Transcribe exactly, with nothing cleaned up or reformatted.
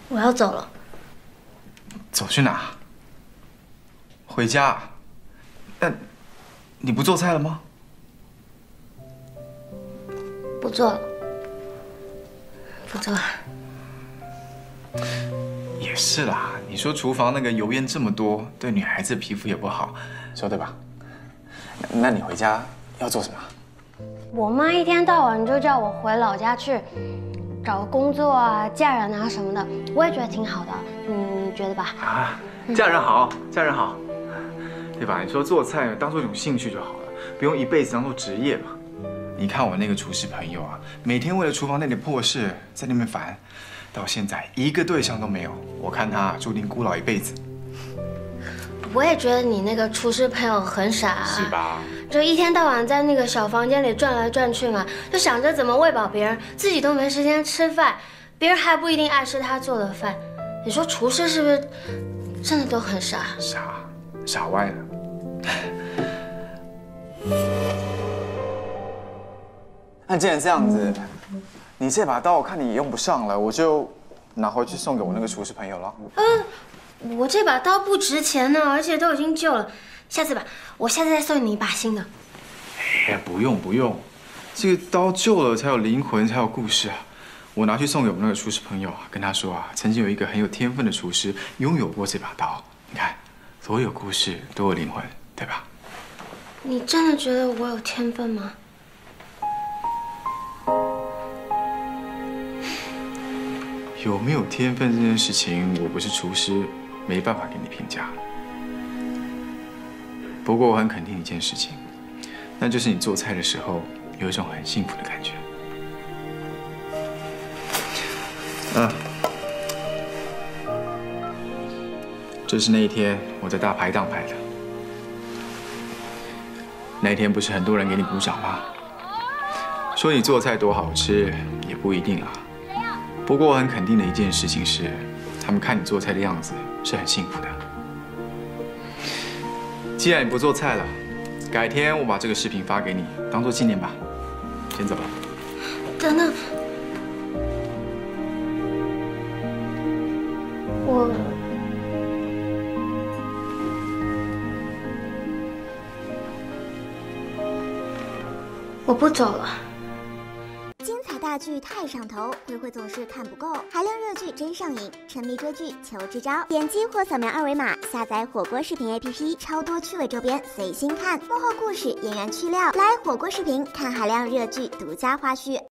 我要走了。 走去哪？回家？那你不做菜了吗？ 不做了，不做了。 也是啦，你说厨房那个油烟这么多，对女孩子的皮肤也不好，说对吧？那你回家要做什么？ 我妈一天到晚就叫我回老家去找工作啊、嫁人啊什么的，我也觉得挺好的，你觉得吧？ 啊，嫁人好，嫁人好，对吧？你说做菜当做一种兴趣就好了，不用一辈子当做职业嘛。你看我那个厨师朋友啊，每天为了厨房那点破事在那边烦，到现在一个对象都没有，我看他注定孤老一辈子。 我也觉得你那个厨师朋友很傻啊， 是吧？ 就一天到晚在那个小房间里转来转去嘛，就想着怎么喂饱别人，自己都没时间吃饭，别人还不一定爱吃他做的饭。你说厨师是不是真的都很傻？ 傻，傻歪了。那既然这样子，你这把刀我看你也用不上了，我就拿回去送给我那个厨师朋友了。 嗯，我这把刀不值钱呢，而且都已经旧了。下次吧，我下次再送你一把新的。 哎，不用不用，这个刀旧了才有灵魂，才有故事啊。我拿去送给我们那个厨师朋友啊，跟他说啊，曾经有一个很有天分的厨师拥有过这把刀。你看，所有故事都有灵魂，对吧？ 你真的觉得我有天分吗？ 有没有天分这件事情，我不是厨师，没办法给你评价。不过我很肯定一件事情，那就是你做菜的时候有一种很幸福的感觉。嗯，这是那一天我在大排档拍的。那一天不是很多人给你鼓掌吗？说你做菜多好吃也不一定啦。不过我很肯定的一件事情是，他们看你做菜的样子是很幸福的。既然你不做菜了，改天我把这个视频发给你，当做纪念吧。先走了。 等等，我我不走了。 大剧太上头，挥挥总是看不够，海量热剧真上瘾，沉迷追剧求支招。点击或扫描二维码下载火锅视频 A P P， 超多趣味周边随心看，幕后故事、演员趣料，来火锅视频看海量热剧独家花絮。